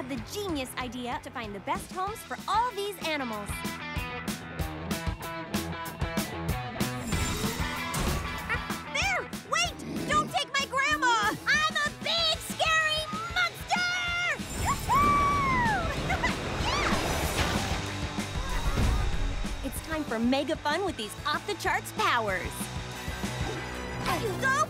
had the genius idea to find the best homes for all these animals. There! Wait! Don't take my grandma! I'm a big, scary monster! It's time for mega fun with these off-the-charts powers. Go